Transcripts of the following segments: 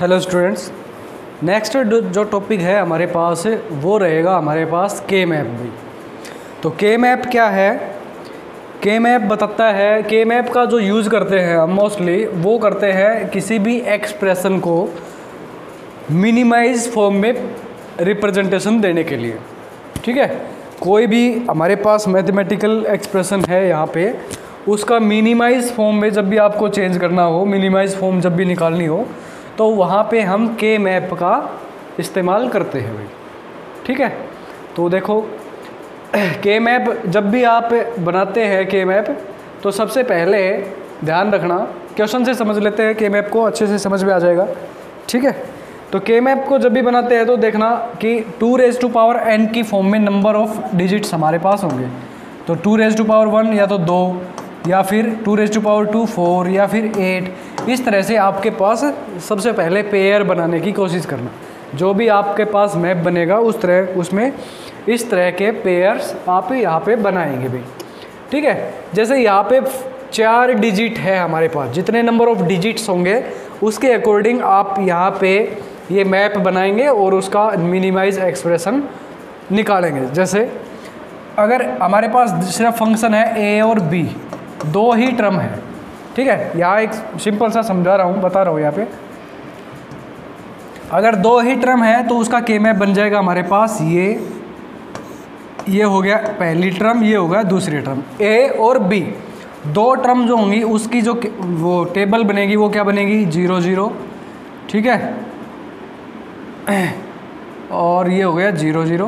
Hello students, next जो topic है हमारे पास वो रहेगा हमारे पास के मैप भी। तो के मैप क्या है? के मैप बताता है, के मैप का जो यूज़ करते हैं हम मोस्टली वो करते हैं किसी भी एक्सप्रेशन को मिनिमाइज फॉर्म में रिप्रेजेंटेशन देने के लिए। ठीक है, कोई भी हमारे पास मैथमेटिकल एक्सप्रेशन है यहाँ पे, उसका मिनिमाइज फॉर्म में जब भी आपको चेंज करना हो, मिनिमाइज फॉर्म जब भी निकालनी हो, तो वहाँ पे हम के मैप का इस्तेमाल करते हैं भाई। ठीक है, तो देखो के मैप जब भी आप बनाते हैं के मैप, तो सबसे पहले ध्यान रखना, क्वेश्चन से समझ लेते हैं, के मैप को अच्छे से समझ में आ जाएगा। ठीक है, तो के मैप को जब भी बनाते हैं तो देखना कि 2n की फॉर्म में नंबर ऑफ डिजिट्स हमारे पास होंगे। तो 2n या तो 2 या फिर 2 4 या फिर 8, इस तरह से आपके पास सबसे पहले पेयर बनाने की कोशिश करना। जो भी आपके पास मैप बनेगा उसमें इस तरह के पेयर्स आप यहाँ पे बनाएंगे भाई। ठीक है, जैसे यहाँ पे 4 डिजिट है हमारे पास, जितने नंबर ऑफ डिजिट्स होंगे उसके अकॉर्डिंग आप यहाँ पे ये मैप बनाएंगे और उसका मिनिमाइज एक्सप्रेशन निकालेंगे। जैसे अगर हमारे पास सिर्फ फंक्शन है ए और बी, 2 ही टर्म है। ठीक है, यहाँ एक सिंपल सा समझा रहा हूँ, बता रहा हूँ यहाँ पे। अगर 2 ही टर्म है तो उसका के मैप बन जाएगा हमारे पास ये हो गया पहली टर्म, ये हो गया दूसरी टर्म। ए और बी 2 टर्म जो होंगी उसकी जो वो टेबल बनेगी वो क्या बनेगी? 0 0। ठीक है, और ये हो गया 0 0।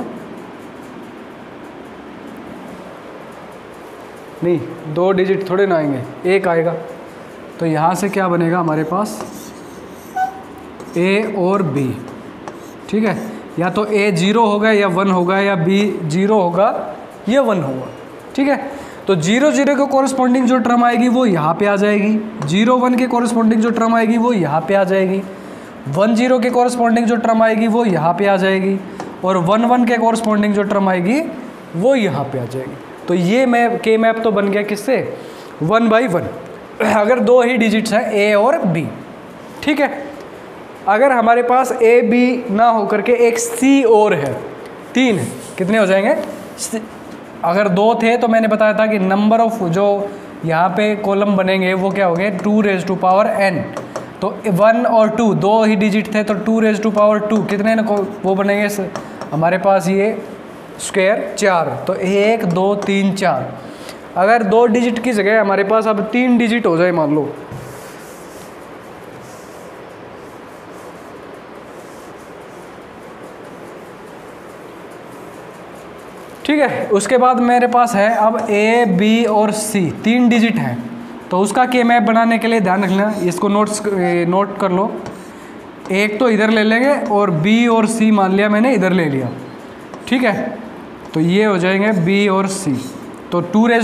नहीं, 2 डिजिट थोड़े ना आएंगे, 1 आएगा। तो यहाँ से क्या बनेगा हमारे पास? ए और बी। ठीक है, या तो ए 0 होगा या 1 होगा, या बी 0 होगा या 1 होगा। ठीक है, तो 0 0 के कॉरस्पॉन्डिंग जो टर्म आएगी वो यहाँ पे आ जाएगी, 0 1 के कॉरस्पॉन्डिंग जो टर्म आएगी वो यहाँ पे आ जाएगी, 1 0 के कॉरस्पॉन्डिंग जो टर्म आएगी वो यहाँ पे आ जाएगी, और 1 1 के कॉरस्पॉन्डिंग जो टर्म आएगी वो यहाँ पे आ जाएगी। तो ये मैप के मैप तो बन गया किससे? 1 by 1, अगर 2 ही डिजिट्स हैं ए और बी। ठीक है, अगर हमारे पास ए बी ना होकर के एक सी और है, 3 है, कितने हो जाएंगे? अगर 2 थे तो मैंने बताया था कि नंबर ऑफ जो यहाँ पे कॉलम बनेंगे वो क्या हो गए? 2n। तो 1 और 2 2 ही डिजिट थे, तो 2 कितने वो बनेंगे हमारे पास? ये स्क्वायर 4। तो 1 2 3 4। अगर 2 डिजिट की जगह हमारे पास अब 3 डिजिट हो जाए मान लो, ठीक है, उसके बाद मेरे पास है अब ए बी और सी 3 डिजिट हैं, तो उसका के मैप बनाने के लिए ध्यान रखना, इसको नोट कर लो। एक तो इधर ले लेंगे और बी और सी मान लिया मैंने, इधर ले लिया। ठीक है, तो ये हो जाएंगे बी और सी। तो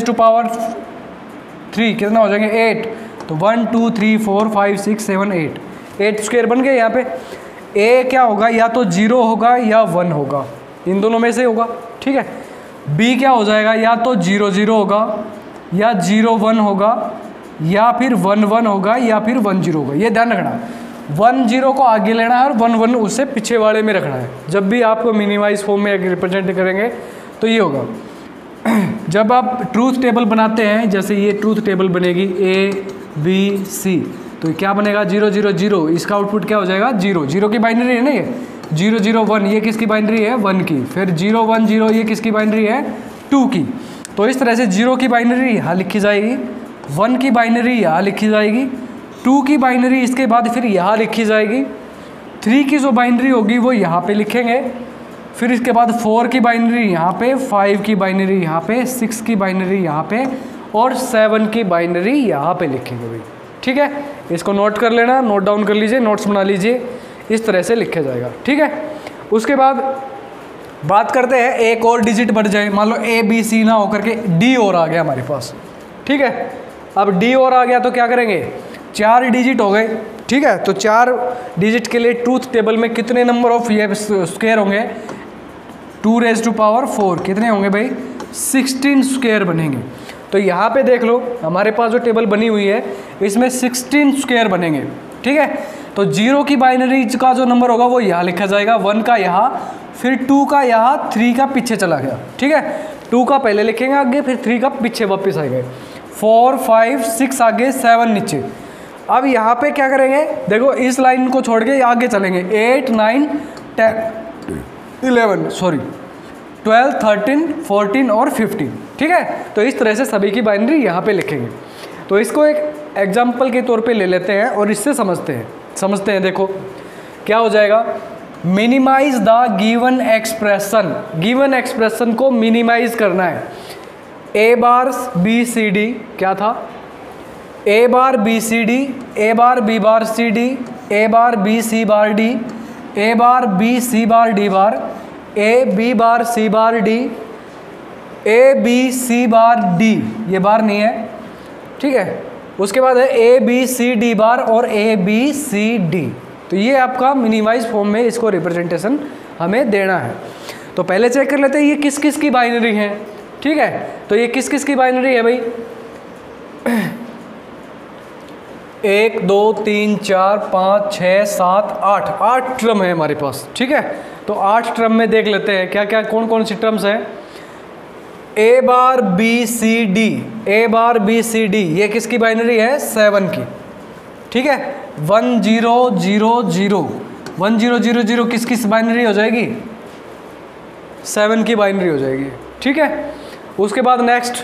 2 कितना हो जाएंगे? 8। तो 1 2 3 4 5 6 7 8 स्क्वायर बन गए। यहाँ पे ए क्या होगा? या तो 0 होगा या 1 होगा, इन दोनों में से होगा। ठीक है, बी क्या हो जाएगा? या तो 0 0 होगा, या 0 1 होगा, या फिर 1 1 होगा, या फिर 1 0 होगा। ये ध्यान रखना, 1 0 को आगे लेना है और 1 1 उससे पीछे वाले में रखना है। जब भी आपको मिनिमाइज फॉर्म में रिप्रेजेंट करेंगे तो ये होगा। जब आप ट्रूथ टेबल बनाते हैं, जैसे ये ट्रूथ टेबल बनेगी ए बी सी, तो क्या बनेगा? 0 0 0। इसका आउटपुट क्या हो जाएगा? 0 0 की बाइनरी है ना ये, 0 0 1 ये किसकी बाइनरी है? 1 की। फिर 0 1 0 ये किसकी बाइनरी है? 2 की। तो इस तरह से 0 की बाइनरी यहाँ लिखी जाएगी, 1 की बाइनरी यहाँ लिखी जाएगी, 2 की बाइनरी इसके बाद फिर यहाँ लिखी जाएगी, 3 की जो बाइनरी होगी वो यहाँ पे लिखेंगे, फिर इसके बाद 4 की बाइनरी यहाँ पे, 5 की बाइनरी यहाँ पे, 6 की बाइनरी यहाँ पे, और 7 की बाइनरी यहाँ पे लिखेंगे भाई। ठीक है, इसको नोट कर लेना, नोट डाउन कर लीजिए, नोट्स बना लीजिए, इस तरह से लिखा जाएगा। ठीक है, उसके बाद बात करते हैं एक और डिजिट बढ़ जाए, मान लो ए बी सी ना होकर के डी और आ गया हमारे पास। ठीक है, अब डी और आ गया तो क्या करेंगे? 4 डिजिट हो गए। ठीक है, तो 4 डिजिट के लिए ट्रूथ टेबल में कितने नंबर ऑफ ये स्क्वायर होंगे? 2 कितने होंगे भाई? 16 स्क्वायर बनेंगे। तो यहाँ पे देख लो हमारे पास जो टेबल बनी हुई है इसमें 16 स्क्वायर बनेंगे। ठीक है, तो तो 0 की बाइनरी का जो नंबर होगा वो यहाँ लिखा जाएगा, 1 का यहाँ, फिर 2 का यहाँ, 3 का पीछे चला गया, ठीक है। 2 का पहले लिखेंगे आगे, फिर 3 का पीछे वापस आएंगे, 4 5 6 आगे, 7 नीचे। अब यहाँ पे क्या करेंगे, देखो इस लाइन को छोड़ के आगे चलेंगे, 8 9 10 11 सॉरी 12 13 14 और 15, ठीक है। तो इस तरह से सभी की बाइनरी यहाँ पे लिखेंगे। तो इसको एक एग्जाम्पल के तौर पे ले लेते हैं और इससे समझते हैं। देखो क्या हो जाएगा, minimise the given expression. Given expression को मिनिमाइज करना है। A bar B C D क्या था, A bar B C D, A bar B bar C D, A bar B C bar D, A bar B C bar D bar, A B bar C bar D, A B C bar D, ये bar नहीं है, ठीक है। उसके बाद है ए B C D बार और ए B C D. तो ये आपका मिनिमाइज फॉर्म में इसको रिप्रेजेंटेशन हमें देना है। तो पहले चेक कर लेते हैं ये किस किस की बाइनरी है, ठीक है। तो ये किस किस की बाइनरी है भाई, 1 2 3 4 5 6 7 8 टर्म है हमारे पास, ठीक है। तो 8 टर्म में देख लेते हैं क्या क्या कौन कौन सी टर्म्स हैं। A bar B C D, A bar B C D, ये किसकी बाइनरी है, 7 की, ठीक है। 1 0 0 0 1 0 0 0 किसकी बाइनरी हो जाएगी, 7 की बाइनरी हो जाएगी, ठीक है। उसके बाद नेक्स्ट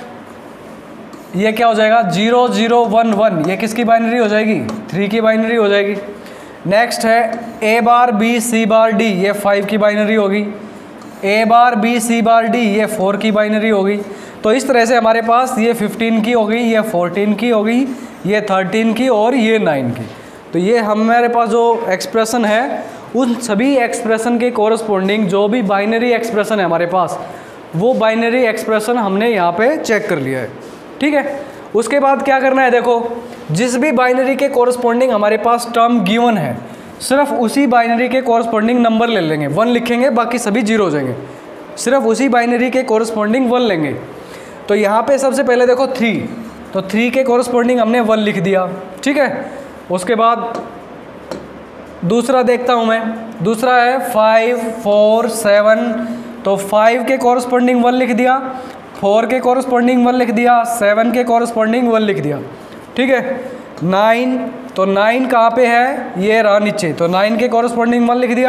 ये क्या हो जाएगा, 0 0 1 1, ये किसकी बाइनरी हो जाएगी, 3 की बाइनरी हो जाएगी। नेक्स्ट है A bar B C bar D, ये 5 की बाइनरी होगी। ए bar B C bar D, ये 4 की बाइनरी होगी। तो इस तरह से हमारे पास ये 15 की हो गई, ये 14 की हो गई, ये 13 की और ये 9 की। तो ये हमारे पास जो एक्सप्रेशन है उन सभी एक्सप्रेशन के कोरस्पोंडिंग जो भी बाइनरी एक्सप्रेशन है हमारे पास, वो बाइनरी एक्सप्रेशन हमने यहाँ पे चेक कर लिया है, ठीक है। उसके बाद क्या करना है, देखो जिस भी बाइनरी के कोरस्पोंडिंग हमारे पास टर्म गिवन है, सिर्फ उसी बाइनरी के कोरस्पोंडिंग नंबर ले लेंगे, 1 लिखेंगे, बाकी सभी 0 हो जाएंगे। सिर्फ उसी बाइनरी के कोरस्पोंडिंग 1 लेंगे। तो यहाँ पे सबसे पहले देखो 3, तो 3 के कोरस्पोंडिंग हमने 1 लिख दिया, ठीक है। उसके बाद दूसरा देखता हूँ मैं, दूसरा है 5 4 7, तो 5 के कोरस्पोंडिंग 1 लिख दिया, 4 के कोरस्पोंडिंग 1 लिख दिया, 7 के कोरस्पोंडिंग 1 लिख दिया, ठीक है। 9, तो 9 कहाँ पे है, ये रहा नीचे, तो 9 के कोरस्पोंडिंग 1 लिख दिया।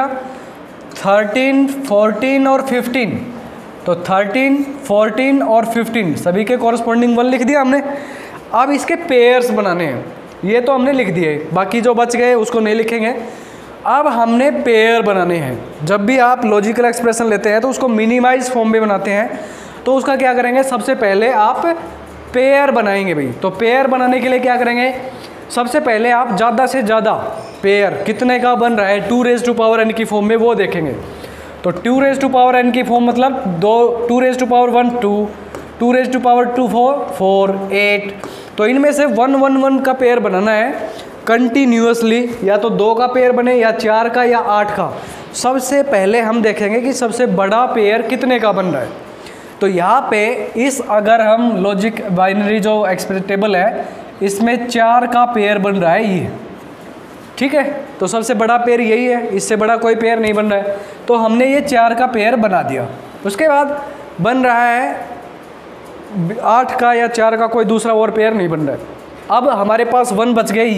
13 14 और 15, तो 13 14 और 15 सभी के कोरस्पोंडिंग 1 लिख दिया हमने। अब इसके पेयर्स बनाने हैं, ये तो हमने लिख दिए, बाकी जो बच गए उसको नहीं लिखेंगे। अब हमने पेयर बनाने हैं। जब भी आप लॉजिकल एक्सप्रेशन लेते हैं तो उसको मिनिमाइज फॉर्म में बनाते हैं, तो उसका क्या करेंगे, सबसे पहले आप पेयर बनाएंगे भाई। तो पेयर बनाने के लिए क्या करेंगे, सबसे पहले आप ज़्यादा से ज़्यादा पेयर कितने का बन रहा है 2 रेज़ टू पावर n की फॉर्म में, वो देखेंगे। तो 2 रेज़ टू पावर n की फॉर्म मतलब 2 raise to power 1 2, 2 raise to power 2 4 8। तो इनमें से 1 1 1 का पेयर बनाना है कंटिन्यूसली, या तो 2 का पेयर बने या 4 का या 8 का। सबसे पहले हम देखेंगे कि सबसे बड़ा पेयर कितने का बन रहा है। तो यहाँ पे इस अगर हम लॉजिक बाइनरी जो एक्सप्रेटेबल है, इसमें 4 का पेयर बन रहा है ये, ठीक है। तो सबसे बड़ा पेयर यही है, इससे बड़ा कोई पेयर नहीं बन रहा है। तो हमने ये 4 का पेयर बना दिया। उसके बाद बन रहा है 8 का या 4 का कोई दूसरा और पेयर नहीं बन रहा है। अब हमारे पास 1 बच गए,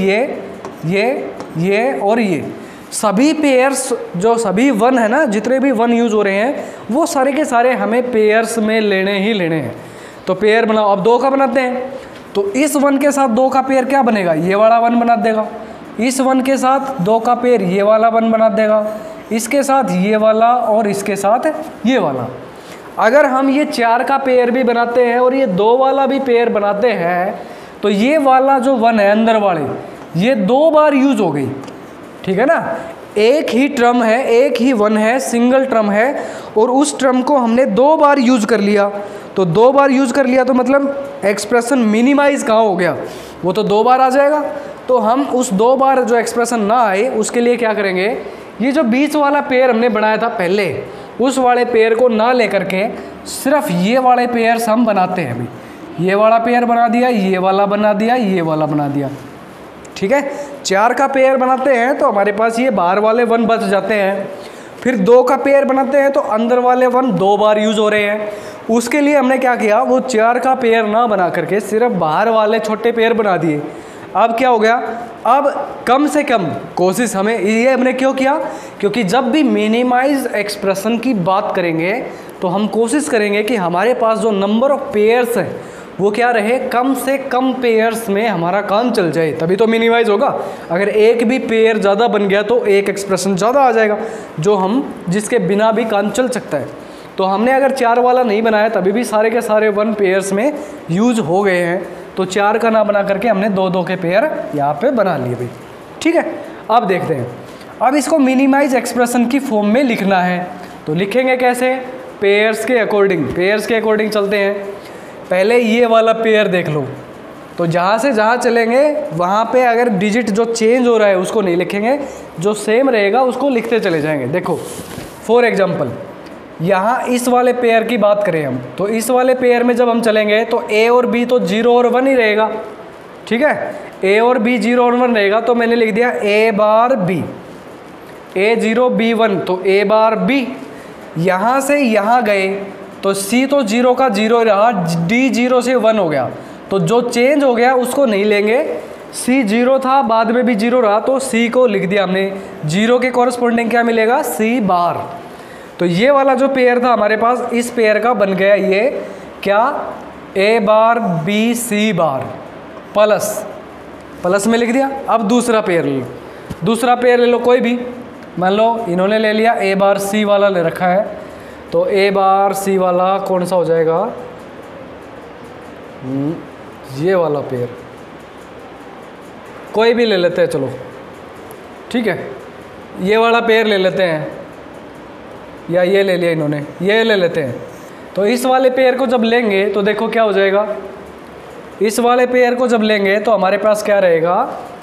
ये और ये सभी पेयर्स जो सभी 1 है ना, जितने भी 1 यूज़ हो रहे हैं वो सारे के सारे हमें पेयर्स में लेने ही लेने हैं। तो पेयर बनाओ। अब 2 का बनाते हैं, तो इस 1 के साथ 2 का पेयर क्या बनेगा, ये वाला 1 बना देगा। इस 1 के साथ 2 का पेयर ये वाला 1 बना देगा, इसके साथ ये वाला और इसके साथ ये वाला। अगर हम ये 4 का पेयर भी बनाते हैं और ये 2 वाला भी पेयर बनाते हैं, तो ये वाला जो 1 है अंदर वाले, ये 2 बार यूज हो गई, ठीक है ना। एक ही टर्म है, एक ही 1 है, सिंगल टर्म है, और उस टर्म को हमने 2 बार यूज कर लिया। तो 2 बार यूज कर लिया तो मतलब एक्सप्रेशन मिनिमाइज कहाँ हो गया, वो तो 2 बार आ जाएगा। तो हम उस 2 बार जो एक्सप्रेशन ना आए उसके लिए क्या करेंगे, ये जो बीच वाला पेयर हमने बनाया था पहले, उस वाले पेयर को ना लेकर के सिर्फ ये वाले पेयर्स हम बनाते हैं। अभी ये वाला पेयर बना दिया, ये वाला बना दिया, ये वाला बना दिया, ठीक है, 4 का पेयर बनाते हैं तो हमारे पास ये बाहर वाले 1 बच जाते हैं। फिर 2 का पेयर बनाते हैं तो अंदर वाले 1 2 बार यूज़ हो रहे हैं। उसके लिए हमने क्या किया, वो 4 का पेयर ना बना करके सिर्फ बाहर वाले छोटे पेयर बना दिए। अब क्या हो गया, अब कम से कम कोशिश हमें, ये हमने क्यों किया, क्योंकि जब भी मिनिमाइज एक्सप्रेशन की बात करेंगे तो हम कोशिश करेंगे कि हमारे पास जो नंबर ऑफ पेयर्स हैं वो क्या रहे, कम से कम पेयर्स में हमारा काम चल जाए, तभी तो मिनिमाइज होगा। अगर एक भी पेयर ज़्यादा बन गया तो एक एक्सप्रेशन ज़्यादा आ जाएगा, जो हम जिसके बिना भी काम चल सकता है। तो हमने अगर 4 वाला नहीं बनाया तभी भी सारे के सारे 1 पेयर्स में यूज हो गए हैं, तो 4 का ना बना करके हमने 2 के पेयर यहाँ पे बना लिए भाई। ठीक है, अब देखते हैं, अब इसको मिनिमाइज एक्सप्रेशन की फॉर्म में लिखना है तो लिखेंगे कैसे, पेयर्स के अकॉर्डिंग चलते हैं। पहले ये वाला पेयर देख लो, तो जहाँ से जहाँ चलेंगे वहाँ पे अगर डिजिट जो चेंज हो रहा है उसको नहीं लिखेंगे, जो सेम रहेगा उसको लिखते चले जाएंगे। देखो फॉर एग्जांपल यहाँ इस वाले पेयर की बात करें हम, तो इस वाले पेयर में जब हम चलेंगे तो ए और बी तो 0 और 1 ही रहेगा। ठीक है, ए और बी 0 और 1 रहेगा, तो मैंने लिख दिया ए बार बी, ए 0 बी 1, तो ए बार बी। यहाँ से यहाँ गए तो सी तो 0 का 0 रहा, डी 0 से 1 हो गया, तो जो चेंज हो गया उसको नहीं लेंगे। सी 0 था, बाद में भी 0 रहा, तो सी को लिख दिया हमने, 0 के कॉरस्पॉन्डिंग क्या मिलेगा, सी बार। तो ये वाला जो पेयर था हमारे पास, इस पेयर का बन गया ये क्या, ए बार बी सी बार प्लस में लिख दिया। अब दूसरा पेयर ले लो, दूसरा पेयर ले लो कोई भी, मान लो इन्होंने ले लिया ए बार सी वाला ले रखा है, तो ए बार सी वाला कौन सा हो जाएगा, ये वाला पेयर कोई भी ले लेते हैं, चलो ठीक है, ये वाला पेयर ले लेते हैं, या ये ले लिया इन्होंने, ये ले लेते हैं। तो इस वाले पेयर को जब लेंगे तो देखो क्या हो जाएगा, इस वाले पेयर को जब लेंगे तो हमारे पास क्या रहेगा,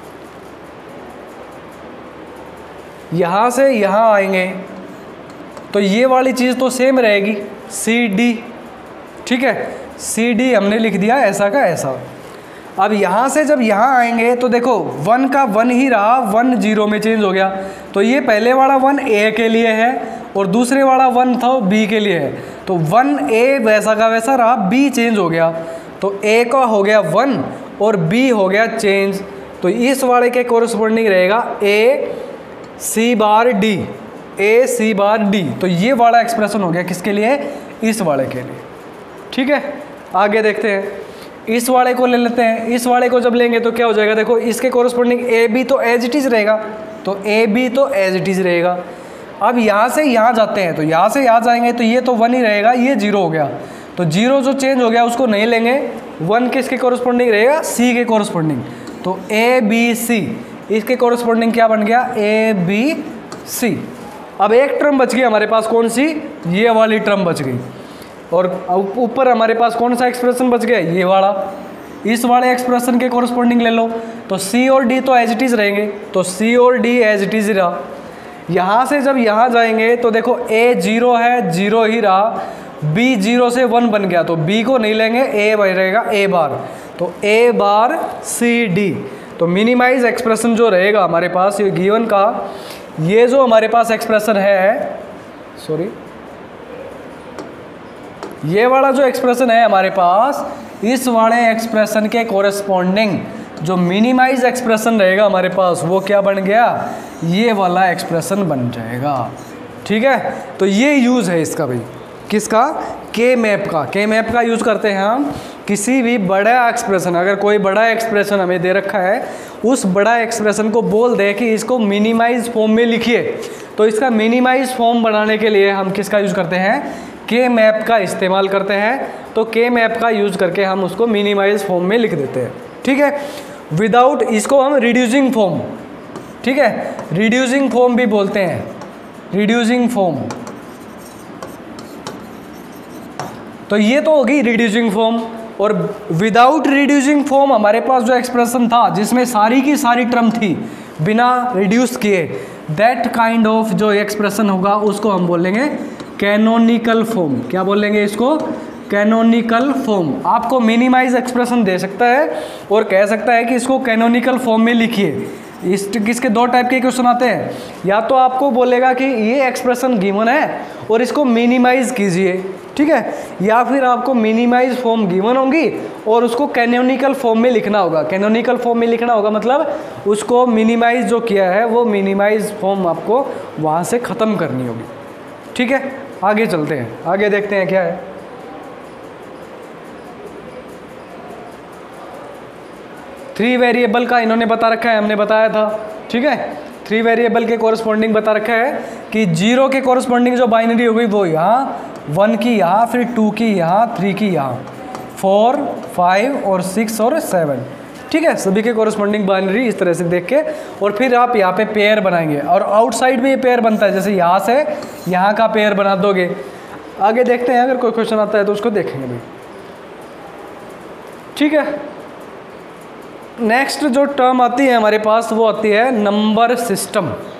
यहाँ से यहाँ आएंगे तो ये वाली चीज़ तो सेम रहेगी, सी डी। ठीक है, सी डी हमने लिख दिया ऐसा का ऐसा। अब यहाँ से जब यहाँ आएंगे तो देखो 1 का 1 ही रहा, 1 0 में चेंज हो गया, तो ये पहले वाला 1 ए के लिए है और दूसरे वाला 1 था बी के लिए है, तो 1 ए वैसा का वैसा रहा, बी चेंज हो गया, तो ए का हो गया 1 और बी हो गया चेंज, तो इस वाले के कोरस्पॉन्डिंग रहेगा ए सी बार डी, ए सी बार डी। तो ये वाला एक्सप्रेशन हो गया किसके लिए, इस वाले के लिए। ठीक है, आगे देखते हैं, इस वाले को ले लेते हैं। इस वाले को जब लेंगे तो क्या हो जाएगा, देखो इसके कोरस्पॉन्डिंग ए बी तो एज इट इज़ रहेगा, तो ए बी तो एज इट इज़ रहेगा। अब यहाँ से यहाँ जाते हैं, तो यहाँ से यहाँ जाएंगे तो ये तो 1 ही रहेगा, ये 0 हो गया, तो 0 जो चेंज हो गया उसको नहीं लेंगे, 1 किसके कोरस्पॉन्डिंग रहेगा, सी के कोरस्पॉन्डिंग, तो ए बी सी, इसके कोरस्पॉन्डिंग क्या बन गया, ए बी सी। अब एक टर्म बच गई हमारे पास, कौन सी, ये वाली टर्म बच गई, और ऊपर हमारे पास कौन सा एक्सप्रेशन बच गया, ये वाला। इस वाले एक्सप्रेशन के कोरस्पॉन्डिंग ले लो, तो सी और डी तो एज इट इज़ रहेंगे, तो सी और डी एज इट इज़ रहा। यहाँ से जब यहाँ जाएंगे तो देखो ए 0 है, 0 ही रहा, बी 0 से 1 बन गया, तो बी को नहीं लेंगे, ए रहेगा ए बार, तो ए बार सी डी। तो मिनिमाइज एक्सप्रेशन जो रहेगा हमारे पास ये गिवन का, ये जो हमारे पास एक्सप्रेशन है, सॉरी ये वाला जो एक्सप्रेशन है हमारे पास, इस वाले एक्सप्रेशन के कोरेस्पॉन्डिंग जो मिनिमाइज एक्सप्रेशन रहेगा हमारे पास वो क्या बन गया, ये वाला एक्सप्रेशन बन जाएगा। ठीक है, तो ये यूज़ है इसका भाई, किसका, के मैप का। के मैप का यूज़ करते हैं हम किसी भी बड़ा एक्सप्रेशन, अगर कोई बड़ा एक्सप्रेशन हमें दे रखा है, उस बड़ा एक्सप्रेशन को बोल दे कि इसको मिनिमाइज फॉर्म में लिखिए, तो इसका मिनिमाइज फॉर्म बनाने के लिए हम किसका यूज़ करते हैं, के मैप का इस्तेमाल करते हैं। तो के मैप का यूज़ करके हम उसको मिनिमाइज फॉर्म में लिख देते हैं। ठीक है, विदाउट, इसको हम रिड्यूसिंग फॉर्म, ठीक है, रिड्यूसिंग फॉर्म भी बोलते हैं, रिड्यूसिंग फॉर्म। तो ये तो होगी रिड्यूसिंग फॉर्म। और विदाउट रिड्यूसिंग फॉर्म हमारे पास जो एक्सप्रेशन था जिसमें सारी की सारी टर्म थी बिना रिड्यूस किए, दैट काइंड ऑफ जो एक्सप्रेशन होगा उसको हम बोलेंगे कैनोनिकल फॉर्म। क्या बोलेंगे इसको, कैनोनिकल फॉर्म। आपको मिनिमाइज एक्सप्रेशन दे सकता है और कह सकता है कि इसको कैनोनिकल फॉर्म में लिखिए। इस किसके दो टाइप के क्वेश्चन आते हैं, या तो आपको बोलेगा कि ये एक्सप्रेशन गिवन है और इसको मिनिमाइज कीजिए, ठीक है, या फिर आपको मिनिमाइज फॉर्म गिवन होंगी और उसको कैनोनिकल फॉर्म में लिखना होगा। कैनोनिकल फॉर्म में लिखना होगा मतलब उसको मिनिमाइज जो किया है वो मिनिमाइज फॉर्म आपको वहाँ से ख़त्म करनी होगी, ठीक है। आगे चलते हैं, आगे देखते हैं क्या है। थ्री वेरिएबल का इन्होंने बता रखा है, हमने बताया था, ठीक है। थ्री वेरिएबल के कोरस्पॉन्डिंग बता रखा है कि 0 के कोरस्पॉन्डिंग जो बाइनरी हो गई वो यहाँ, 1 की यहाँ, फिर 2 की यहाँ, 3 की यहाँ, 4, 5 और 6 और 7, ठीक है। सभी के कोरस्पॉन्डिंग बाइनरी इस तरह से देख के और फिर आप यहाँ पे पेयर बनाएंगे और आउटसाइड में ये पेयर बनता है, जैसे यहाँ से यहाँ का पेयर बना दोगे। आगे देखते हैं, अगर कोई क्वेश्चन आता है तो उसको देखेंगे भाई, ठीक है। नेक्स्ट जो टर्म आती है हमारे पास वो आती है नंबर सिस्टम।